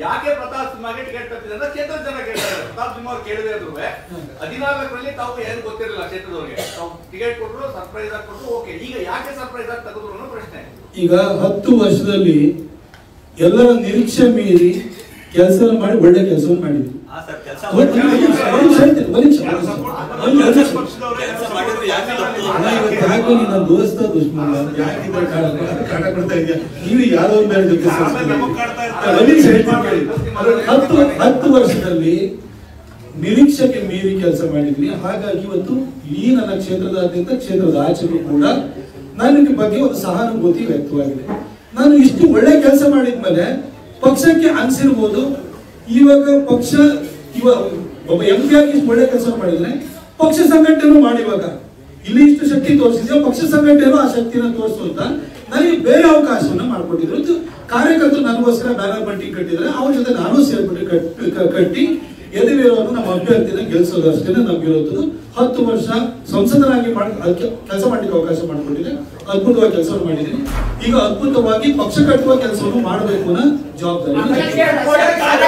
ಯಾಕೆ ಪ್ರತಾಪ್ ಸಿಂಹಗೆ ಟಿಕೆಟ್ ತಪ್ಪಿದೆ ಅಂತ ಕ್ಷೇತ್ರದ ಜನ ಕೇಳ್ತಾರೆ. ಪ್ರತಾಪ್ ಸಿಂಹ ಅವ್ರು ಕೇಳಿದ್ರೆ 14ರಲ್ಲಿ ತಾವು ಏನು ಗೊತ್ತಿರಲಿಲ್ಲ ಕ್ಷೇತ್ರದವ್ರಿಗೆ, ತಾವು ಟಿಕೆಟ್ ಕೊಟ್ಟರು, ಸರ್ಪ್ರೈಸ್ ಆಗಿ ಕೊಟ್ಟರು, ಓಕೆ. ಈಗ ಯಾಕೆ ಸರ್ಪ್ರೈಸ್ ಆಗಿ ತೆಗೆದ್ರು ಅನ್ನೋ ಪ್ರಶ್ನೆ. ಈಗ 10 ವರ್ಷದಲ್ಲಿ ಎಲ್ಲರ ನಿರೀಕ್ಷೆ ಮೀರಿ ಕೆಲಸ ಮಾಡಿ ಒಳ್ಳೆ ಕೆಲಸವನ್ನು ಮಾಡಿದ್ವಿ. ನನ್ನ ದೋಸ್ತ ದುಶ್ಮನ ಕಾಟ ಕೊಡ್ತಾ ಇದೆಯಾ ನೀವು ಯಾರೋ ಬೇರೆ 10 ವರ್ಷದಲ್ಲಿ ನಿರೀಕ್ಷೆಗೆ ಮೀರಿ ಕೆಲಸ ಮಾಡಿದ್ವಿ. ಹಾಗಾಗಿ ಇವತ್ತು ಈ ನನ್ನ ಕ್ಷೇತ್ರದಾದ್ಯಂತ ಕ್ಷೇತ್ರದ ಆಚೆಗೂ ಕೂಡ ನನಗೆ ಬಗ್ಗೆ ಒಂದು ಸಹಾನುಭೂತಿ ವ್ಯಕ್ತವಾಗಿದೆ. ನಾನು ಇಷ್ಟು ಒಳ್ಳೆ ಕೆಲಸ ಮಾಡಿದ್ಮೇಲೆ ಪಕ್ಷಕ್ಕೆ ಅನ್ಸಿರ್ಬೋದು, ಇವಾಗ ಪಕ್ಷ ಒಬ್ಬ MP ಆಗಿ ಇಷ್ಟು ಒಳ್ಳೆ ಕೆಲಸ ಮಾಡಿದ್ರೆ ಪಕ್ಷ ಸಂಘಟನೆ ಮಾಡಿ, ಇವಾಗ ಇಲ್ಲಿ ಇಷ್ಟು ಶಕ್ತಿ ತೋರಿಸಿದ್ರೆ ಪಕ್ಷ ಸಂಘಟನೆ ಆ ಶಕ್ತಿನ ತೋರಿಸುವಂತ ನನಗೆ ಬೇರೆ ಅವಕಾಶವನ್ನ ಮಾಡ್ಕೊಟ್ಟಿದ್ರು. ಕಾರ್ಯಕರ್ತರು ನನಗೋಸ್ಕರ ಬ್ಯಾನರ್ ಬಂಟಿಂಗ್ ಕಟ್ಟಿದ್ರೆ ಅವ್ರ ಜೊತೆ ನಾನು ಸೇರ್ಬಿಟ್ಟು ಕಟ್ಟಿ ಎದುರಿರೋರು ನಮ್ಮ ಅಭ್ಯರ್ಥಿನ ಗೆಲ್ಸೋದು ಅಷ್ಟೇ ನಮ್ಗಿರೋದು. 10 ವರ್ಷ ಸಂಸದರಾಗಿ ಕೆಲಸ ಮಾಡಲಿಕ್ಕೆ ಅವಕಾಶ ಮಾಡಿಕೊಟ್ಟಿದೆ. ಅದ್ಭುತವಾಗಿ ಕೆಲಸವನ್ನು ಮಾಡಿದ್ದೀನಿ. ಈಗ ಅದ್ಭುತವಾಗಿ ಪಕ್ಷ ಕಟ್ಟುವ ಕೆಲಸವನ್ನು ಮಾಡಬೇಕು ಅನ್ನೋ ಜವಾಬ್ದಾರಿ.